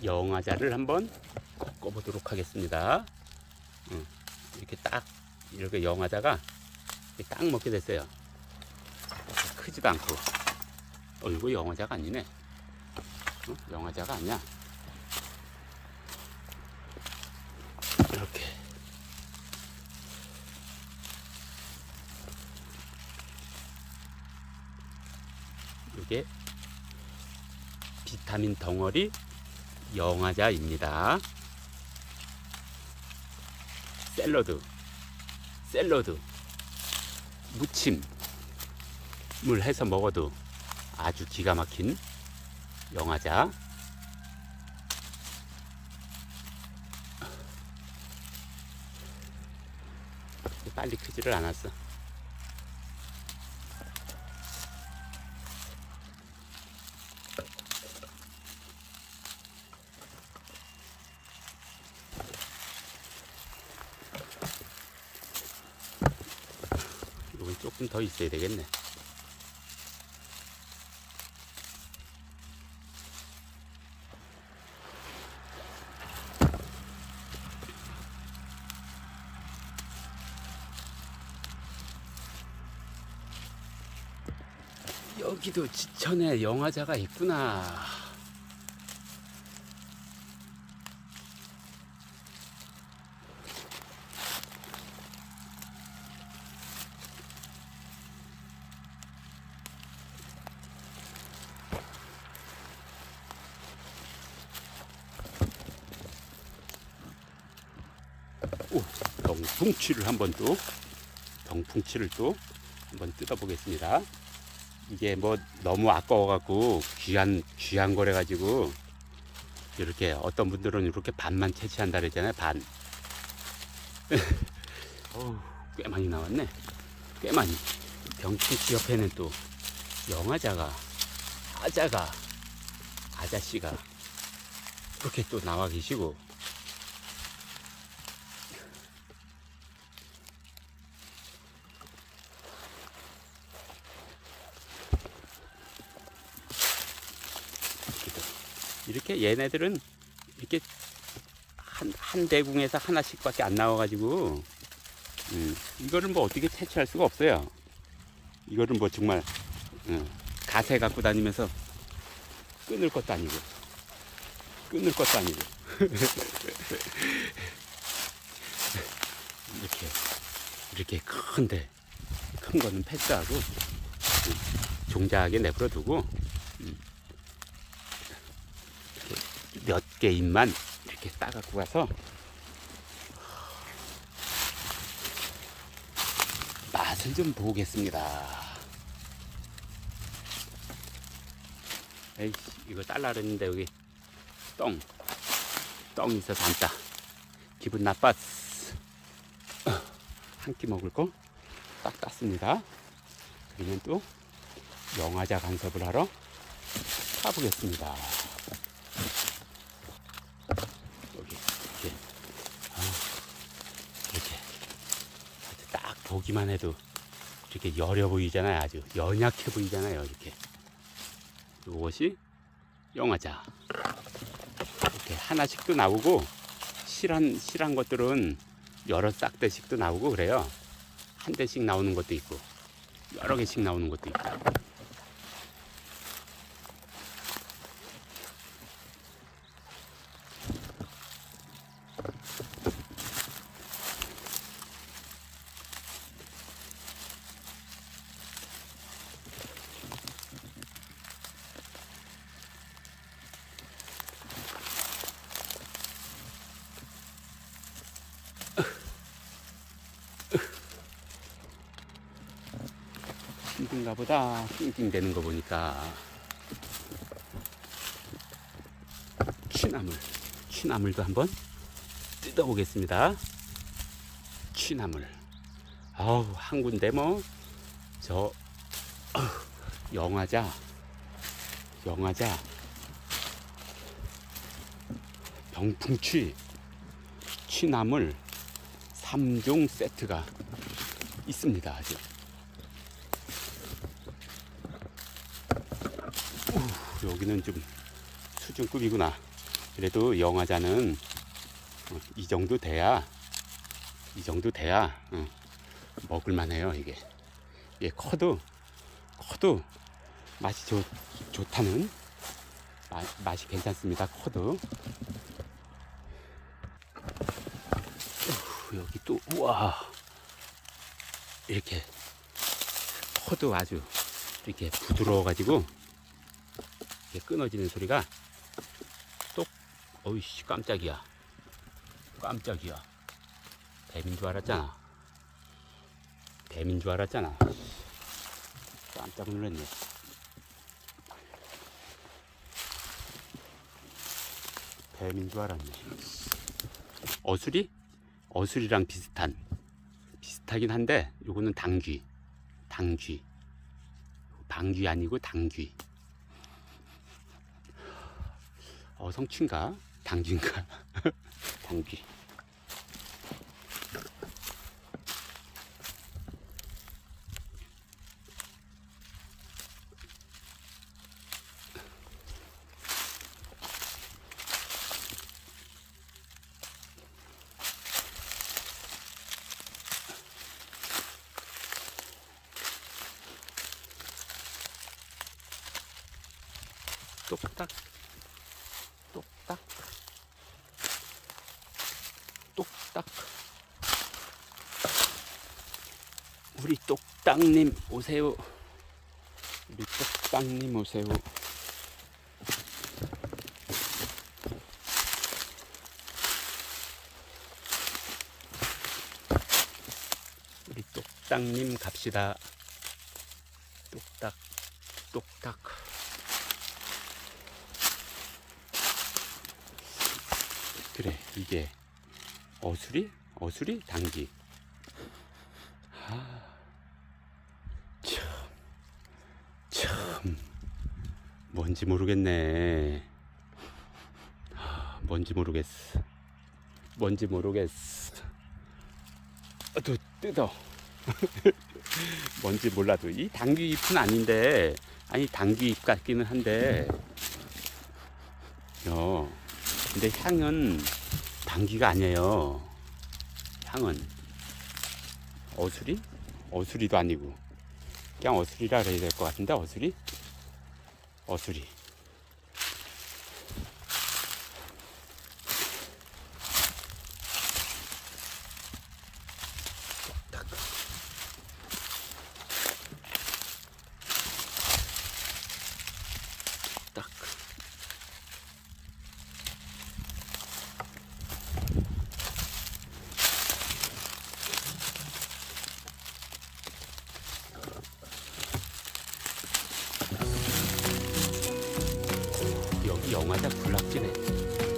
영화자를 한번 꺾어보도록 하겠습니다. 이렇게 딱 이렇게 영화자가 딱 먹게 됐어요. 크지도 않고. 이거 영화자가 아니네. 영화자가 아니야. 이렇게 이게 비타민 덩어리 영화자입니다. 샐러드 무침을 해서 먹어도 아주 기가 막힌 영화자. 빨리 크지를 않았어. 이건 조금 더 있어야 되겠네. 여기도 지천에 영화자가 있구나. 병풍치를 한번 한번 뜯어 보겠습니다. 이게 뭐 너무 아까워 갖고 귀한 거래 가지고 이렇게 어떤 분들은 이렇게 반만 채취한다 그랬잖아요. 반. 꽤 많이 나왔네. 꽤 많이. 병풍치 옆에는 또 영화자가 아자씨가 이렇게 또 나와 계시고, 이렇게 얘네들은 이렇게 한 대궁에서 하나씩밖에 안 나와가지고 이거를 뭐 어떻게 채취할 수가 없어요. 이거를 뭐 정말 가세 갖고 다니면서 끊을 것도 아니고 이렇게 큰 거는 패스하고 종자하게 내버려 두고 몇 개인만 이렇게 따갖고 가서 맛을 좀 보겠습니다. 에이씨, 이거 딸라 그랬는데 여기 똥 있어서 안 따. 기분 나빴어. 한 끼 먹을 거 딱 땄습니다. 그러면 또 영화자 간섭을 하러 가보겠습니다. 이렇게 딱 보기만 해도 이렇게 여려 보이잖아요. 아주 연약해 보이잖아요. 이렇게 이것이 영화자. 이렇게 하나씩도 나오고 실한 것들은 여러 싹대씩도 나오고 그래요. 한 대씩 나오는 것도 있고 여러 개씩 나오는 것도 있고. 힘든가 보다. 띵띵 되는 거 보니까. 취나물도 한번 뜯어 보겠습니다. 취나물. 한 군데 뭐 영화자 병풍치, 취나물 3종 세트가 있습니다. 아주. 여기는 좀 수준급이구나. 그래도 영화자는 이 정도 돼야 먹을만해요. 이게 커도 맛이 좋다는 맛이 괜찮습니다. 커도. 여기 또 우와, 이렇게 커도 아주 이렇게 부드러워 가지고 이렇게 끊어지는 소리가 똑. 어이씨, 깜짝이야. 뱀인 줄 알았잖아. 깜짝 놀랐네. 뱀인 줄 알았네. 어수리랑 비슷하긴 한데 요거는 당귀. 방귀 아니고 당귀. 성취인가? 당귀인가? 당귀. 똑딱 우리 똑딱님 오세요. 우리 똑딱님 갑시다. 똑딱. 그래, 이게 어수리 당귀. 참 뭔지 모르겠네. 뭔지 모르겠어. 또 뜯어. 뭔지 몰라도 이 당귀 잎은 아닌데, 아니 당귀 잎 같기는 한데, 근데 향은 당귀가 아니에요. 향은 어수리도 아니고 그냥 어수리라 그래야 될 것 같은데. 어수리. 딱. 여기 영화자 군락지네.